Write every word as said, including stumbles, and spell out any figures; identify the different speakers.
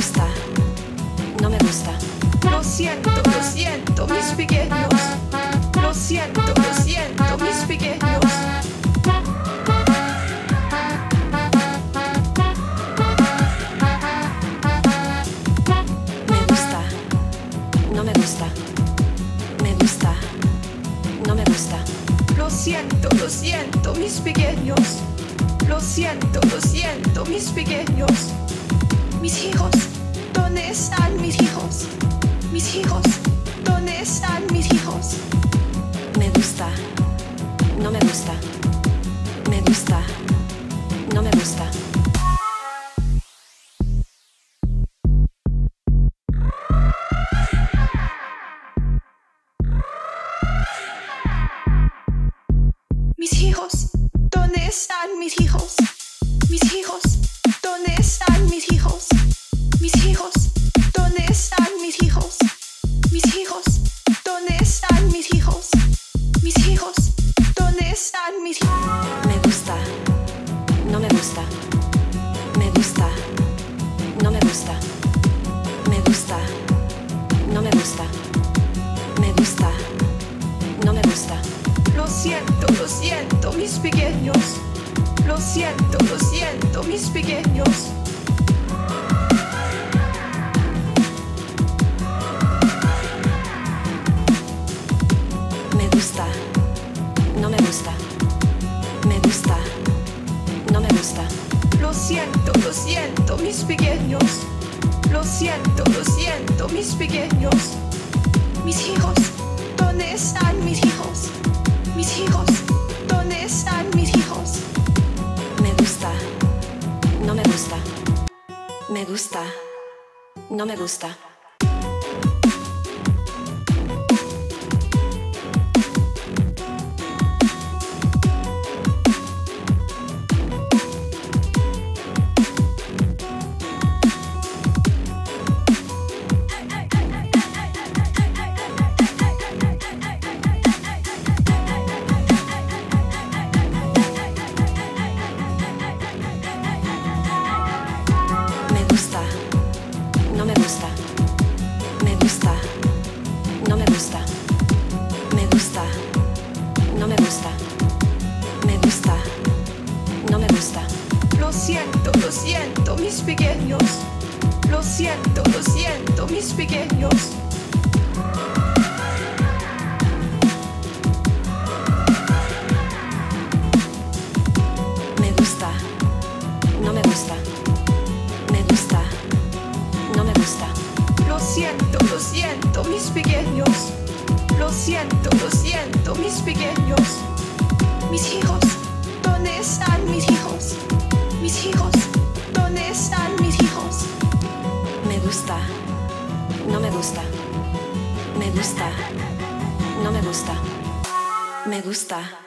Speaker 1: gusta, no me gusta.
Speaker 2: Lo siento, lo siento, mis pequeños. Lo siento, lo siento, mis pequeños.
Speaker 1: Me gusta, no me gusta. Me gusta, no me gusta.
Speaker 2: Lo siento, lo siento, mis pequeños. Lo siento, lo siento, mis pequeños. Mis hijos, ¿dónde están mis hijos? Mis hijos, ¿dónde están mis hijos?
Speaker 1: Me gusta, no me gusta. Me gusta, no me gusta.
Speaker 2: Mis hijos, ¿dónde están mis hijos? Mis hijos, ¿dónde están mis hijos? Mis hijos, ¿dónde están mis hijos? Mis hijos, ¿dónde están mis hijos? Mis hijos, ¿dónde están mis hijos?
Speaker 1: Me gusta, no me gusta. Me gusta, no me gusta. Me gusta, no me gusta. Me gusta, no me gusta.
Speaker 2: Lo siento, lo siento, mis pequeños. Lo siento, lo siento, mis pequeños.
Speaker 1: Me gusta, no me gusta. Me gusta, no me gusta.
Speaker 2: Lo siento, lo siento, mis pequeños. Lo siento, lo siento, mis pequeños. Mis hijos, ¿dónde están mis hijos? Mis hijos, ¿dónde están mis hijos?
Speaker 1: Me gusta, no me gusta. Me gusta, no me gusta. Me gusta, no me gusta. Me gusta, no me gusta. Me gusta, no me gusta. Me gusta, no me gusta.
Speaker 2: Lo siento, lo siento, mis pequeños. Lo siento, lo siento, mis pequeños.
Speaker 1: Me gusta, no me gusta. Me gusta, no me gusta.
Speaker 2: Lo siento, lo siento, mis pequeños. Lo siento, lo siento, mis pequeños. Mis hijos, ¿dónde están mis hijos? Mis hijos, ¿dónde están mis hijos?
Speaker 1: Me gusta, no me gusta. Me gusta, no me gusta. Me gusta.